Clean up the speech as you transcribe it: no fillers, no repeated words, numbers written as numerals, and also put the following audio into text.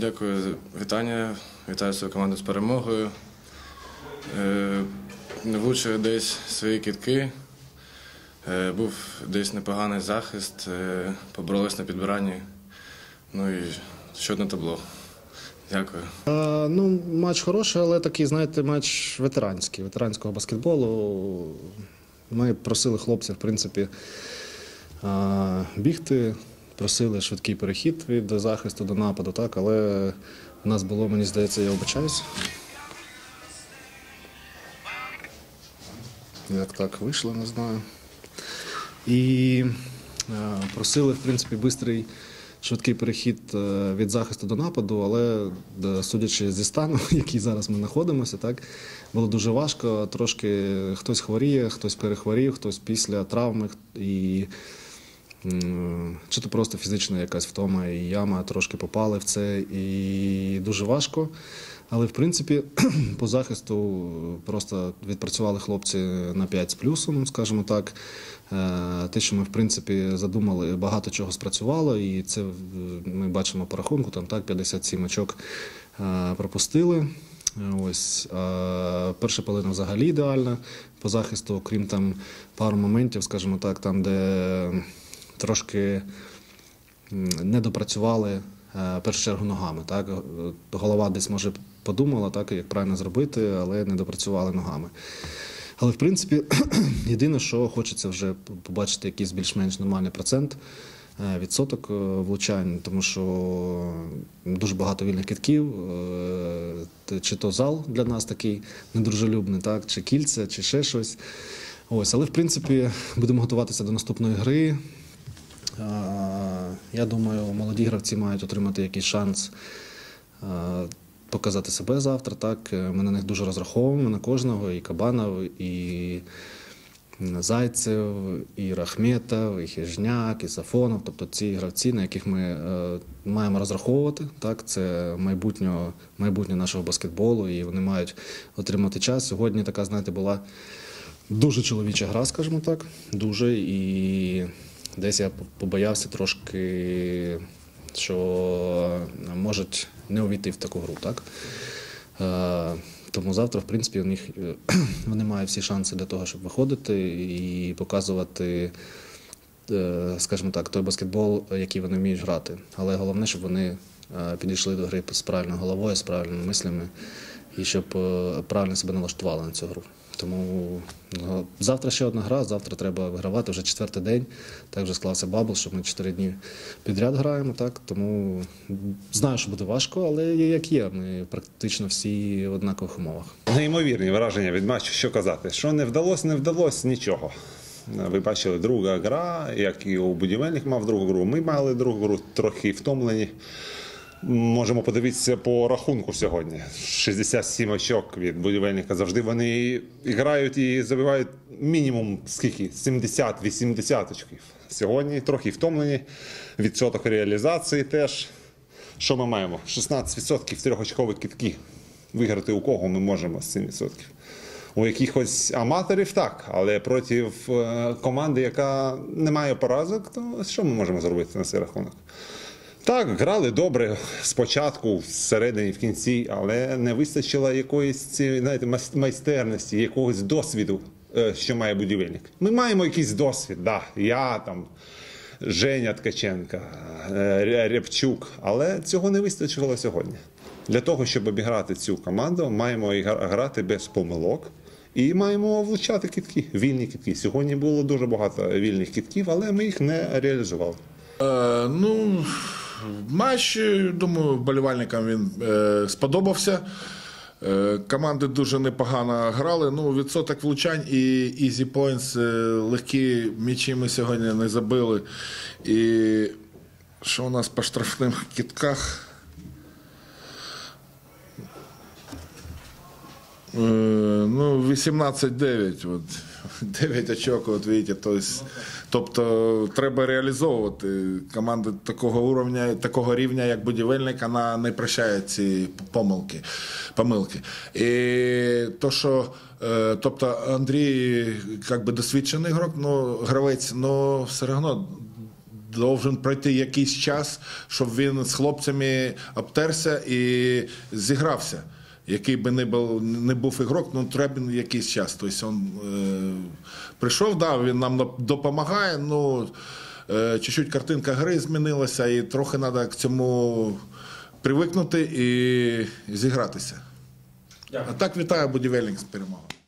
Дякую за вітання. Вітаю свою команду з перемогою. Не влучив десь свої кидки. Був десь непоганий захист. Поборолись на підбиранні. Ну і ще одне табло. Дякую. Матч хороший, але такий, знаєте, матч ветеранський, ветеранського баскетболу. Ми просили хлопців, в принципі, бігти, просили швидкий перехід від захисту до нападу, так, але в нас було, мені здається, я вибачаюсь. Як так вийшло, не знаю. І просили, в принципі, швидкий, швидкий перехід від захисту до нападу, але судячи зі стану, в який зараз ми знаходимося, так, було дуже важко. Трошки хтось хворіє, хтось перехворів, хтось після травми. І чи то просто фізична якась втома і яма, трошки попали в це, і дуже важко. Але, в принципі, по захисту просто відпрацювали хлопці на 5 з плюсом, скажімо так. Те, що ми, в принципі, задумали, багато чого спрацювало, і це ми бачимо по рахунку, там так, 57 очок пропустили. Ось, перша половина взагалі ідеальна по захисту, окрім там пару моментів, скажімо так, там, де трошки не допрацювали, в першу чергу, ногами. Так? Голова десь, може, подумала, так, як правильно зробити, але не допрацювали ногами. Але, в принципі, єдине, що хочеться вже побачити якийсь більш-менш нормальний процент, відсоток влучань, тому що дуже багато вільних кидків, чи то зал для нас такий недружелюбний, так, чи кільця, чи ще щось. Ось, але, в принципі, будемо готуватися до наступної гри. Я думаю, молоді гравці мають отримати якийсь шанс показати себе завтра. Так? Ми на них дуже розраховуємо, на кожного, і Кабанов, і Зайцев, і Рахметов, і Хижняк, і Сафонов. Тобто ці гравці, на яких ми маємо розраховувати. Так? Це майбутнє нашого баскетболу, і вони мають отримати час. Сьогодні така, знаєте, була дуже чоловіча гра, скажімо так, дуже, і десь я побоявся трошки, що можуть не увійти в таку гру, так? Тому завтра, в принципі, вони мають всі шанси для того, щоб виходити і показувати, скажімо так, той баскетбол, який вони вміють грати. Але головне, щоб вони підійшли до гри з правильною головою, з правильними мислями і щоб правильно себе налаштували на цю гру. Тому завтра ще одна гра, завтра треба вигравати, вже 4-й день. Так вже склався бабл, що ми 4 дні підряд граємо. Так? Тому знаю, що буде важко, але як є, ми практично всі в однакових умовах. Неймовірні враження від матчу, що казати. Що не вдалося, нічого. Ви бачили, друга гра, як і у Будівельник мав другу гру. Ми мали другу гру, трохи втомлені. Можемо подивитися по рахунку сьогодні. 67 очок від Будівельника. Завжди вони грають і забивають мінімум скільки? 70-80 очків. Сьогодні трохи втомлені. Відсоток реалізації теж. Що ми маємо? 16% трьохочкові кидки. Виграти у кого ми можемо з 7%? У якихось аматорів так, але проти команди, яка не має поразок, то що ми можемо зробити на цей рахунок? Так, грали добре спочатку, всередині, в кінці, але не вистачило якоїсь, знаєте, майстерності, якогось досвіду, що має Будівельник. Ми маємо якийсь досвід, да, я там, Женя Ткаченко, Рябчук, але цього не вистачило сьогодні. Для того, щоб обіграти цю команду, маємо грати без помилок і маємо влучати кидки, вільні кидки. Сьогодні було дуже багато вільних кидків, але ми їх не реалізували. Матч, думаю, вболівальникам він сподобався. Команди дуже непогано грали. Відсоток влучань і easy points, легкі м'ячі ми сьогодні не забили. І що у нас по штрафним кидках? 18-9. 9 очок, от бачите, тобто треба реалізовувати. Команда такого рівня, як Будівельник, вона не прощає ці помилки. І то, що, тобто Андрій, як би досвідчений гравець, але все одно Должен пройти якийсь час, щоб він з хлопцями обтерся і зігрався. Який би не був ігрок, ну треба якийсь час. Тобто він прийшов, да, він нам допомагає, ну чуть-чуть картинка гри змінилася і трохи треба к цьому привикнути і зігратися. А так вітаю Будівельник з перемогою.